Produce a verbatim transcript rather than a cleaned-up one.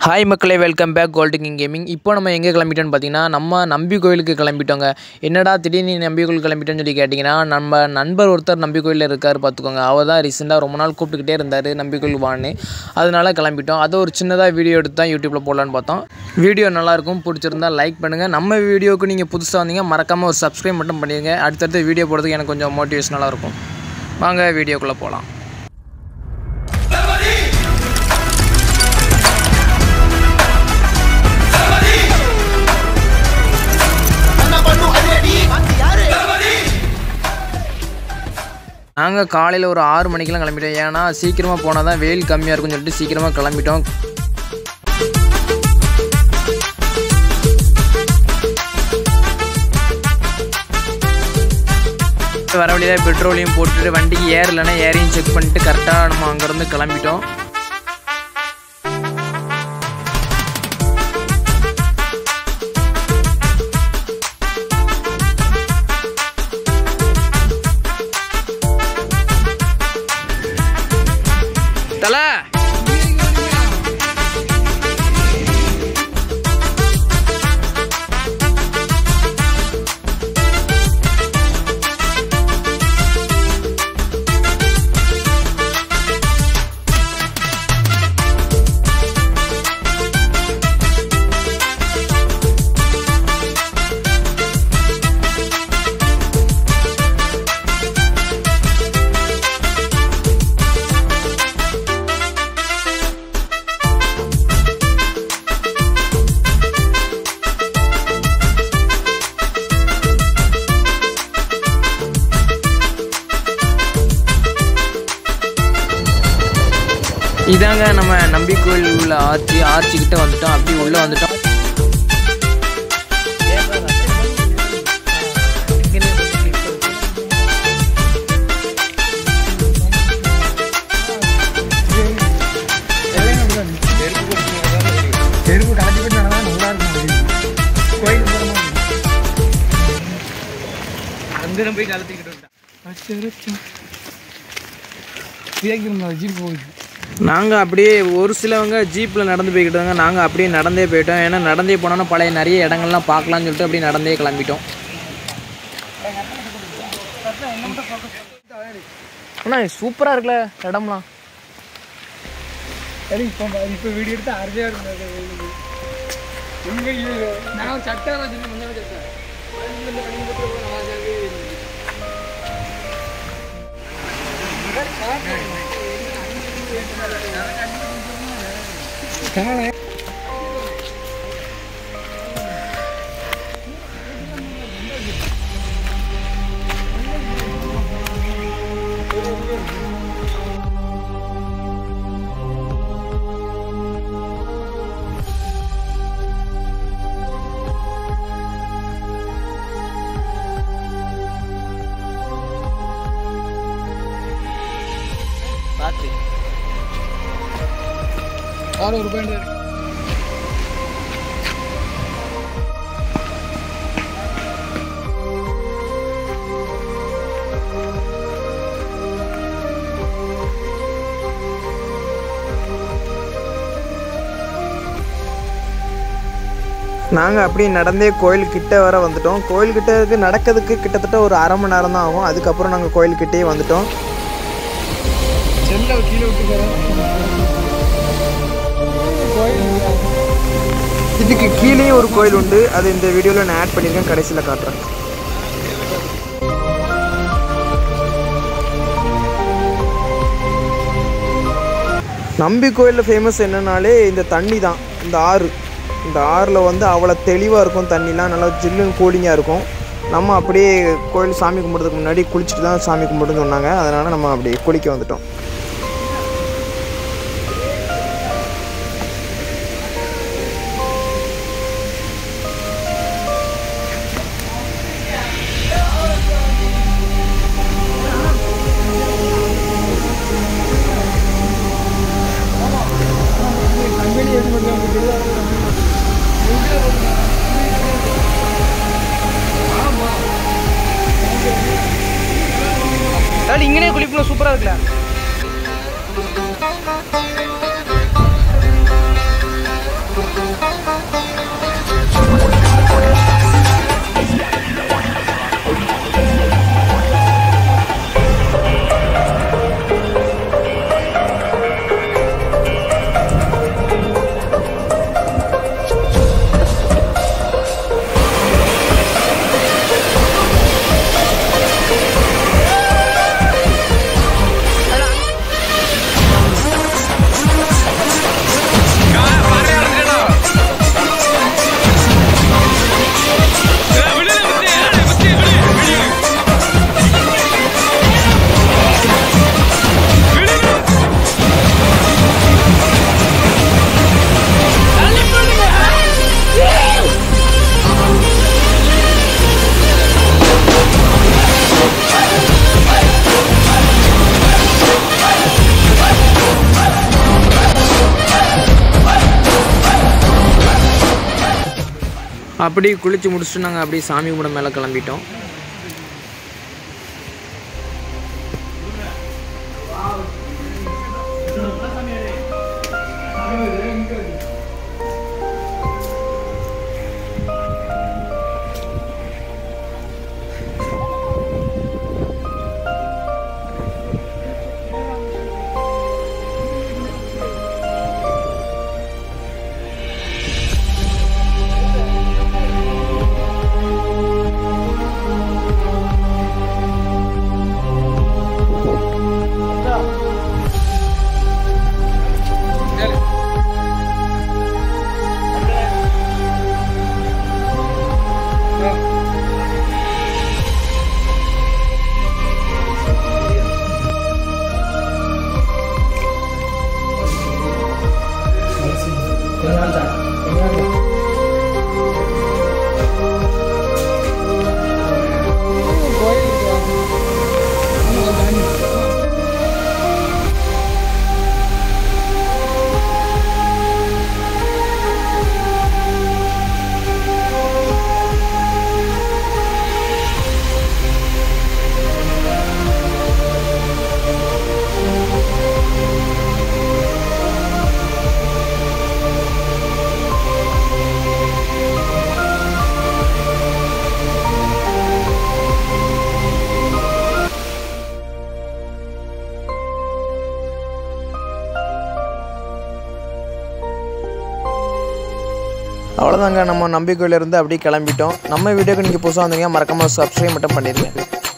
Hi மக்களே, welcome back gold king gaming. இப்போ நம்ம எங்கே கிளம்பிட்டோன்னு பார்த்தீங்கன்னா, நம்ம நம்பி கோயிலுக்கு கிளம்பிட்டோங்க. என்னடா திடீர்னு நம்பி கோயில் கிளம்பிட்டோன்னு சொல்லி கேட்டிங்கன்னா, நம்ம நண்பர் ஒருத்தர் நம்பி கோயிலில் இருக்கார் பார்த்துக்கோங்க. அவர் தான் ரீசெண்டாக ரொம்ப நாள் கூப்பிட்டுக்கிட்டே இருந்தார் நம்பி கோயில் வான்னு. அதனால கிளம்பிட்டோம். அதை ஒரு சின்னதாக வீடியோ எடுத்து தான் யூடியூப்பில் போடலான்னு பார்த்தோம். வீடியோ நல்லாயிருக்கும், பிடிச்சிருந்தா லைக் பண்ணுங்கள். நம்ம வீடியோவுக்கு நீங்கள் புதுசாக வந்தீங்க மறக்காமல் ஒரு சப்ஸ்கிரைப் மட்டும் பண்ணிடுங்க. அடுத்தடுத்து வீடியோ போடுறதுக்கு எனக்கு கொஞ்சம் மோட்டிவேஷனலாக இருக்கும். வாங்க வீடியோக்குள்ளே போகலாம். நாங்கள் காலையில் ஒரு ஆறு மணிக்கெலாம் கிளம்பிட்டோம். ஏன்னா சீக்கிரமாக போனால் தான் வெயில் கம்மியாக இருக்குன்னு சொல்லிட்டு சீக்கிரமாக கிளம்பிட்டோம். வர வழியில் பெட்ரோலையும் போட்டுட்டு வண்டிக்கு ஏறலைன்னா ஏரையும் செக் பண்ணிட்டு கரெக்டாக நம்ம அங்கேருந்து கிளம்பிட்டோம். தல இதாங்க நம்ம நம்பி கோயில் உள்ள ஆர்ச்சி ஆர்ச்சிக்கிட்ட வந்துட்டோம். அப்படி உள்ளே வந்துட்டோம். அங்கே போய் கலத்திக்கிட்டு நாங்கள் அப்படியே ஒரு சிலவங்க ஜீப்பில் நடந்து போய்கிட்டாங்க. நாங்கள் அப்படியே நடந்தே போயிட்டோம். ஏன்னா நடந்தே போனோன்னா பழைய நிறைய இடங்கள்லாம் பார்க்கலான்னு சொல்லிட்டு அப்படியே நடந்தே கிளம்பிட்டோம். அண்ணா சூப்பராக இருக்குல்ல இடம்லாம். இப்போ இப்போ வீடியோ எடுத்து அரைஞ்சே நான் சட்டை और रुपये நாங்கள் அப்படியே நடந்தே கோயில்கிட்ட வர வந்துட்டோம். கோயில்கிட்ட நடக்கிறதுக்கு கிட்டத்தட்ட ஒரு அரை மணி நேரம் தான் ஆகும். அதுக்கப்புறம் நாங்கள் கோயில்கிட்டே வந்துட்டோம். இதுக்கு கீழே ஒரு கோயில் உண்டு. அது இந்த வீடியோவில் நான் ஆட் பண்ணியிருக்கேன், கடைசியில் காட்டுறேன். நம்பி கோயிலில் ஃபேமஸ் என்னன்னாலே இந்த தண்ணி தான். இந்த ஆறு இந்த ஆறில் வந்து அவ்வளோ தெளிவாக இருக்கும். தண்ணிலாம் நல்லா ஜில்லுன்னு கூலிங்காக இருக்கும். நம்ம அப்படியே கோயில் சாமி கும்பிட்றதுக்கு முன்னாடி குளிச்சுட்டு தான் சாமி கும்பிட்டுன்னு சொன்னாங்க. அதனால் நம்ம அப்படியே குளிக்க வந்துட்டோம். இங்கே குளிப்பணும், சூப்பராக இருக்குல்ல. அப்படியே குளித்து முடிச்சுட்டு நாங்கள் அப்படியே சாமி கும்பிட மேலே கிளம்பிட்டோம். அவ்வளோதாங்க, நம்ம நம்பிக்கையிலேருந்து அப்படியே கிளம்பிட்டோம். நம்ம வீடியோக்கு நீங்கள் புதுசாக வந்தீங்க மறக்காமல் சப்ஸ்கிரைப் மட்டும் பண்ணிடுங்க.